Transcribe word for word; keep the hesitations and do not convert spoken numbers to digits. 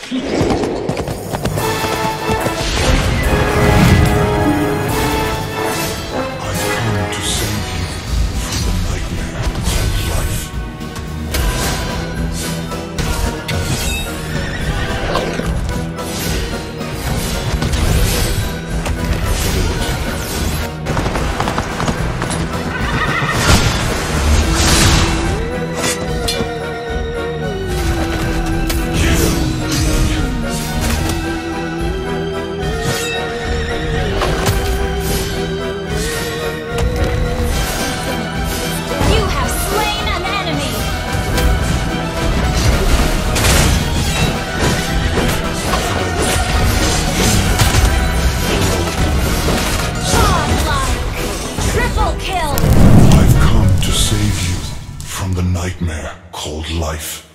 come to save you from the nightmare called life. I've come to save you from the nightmare called life.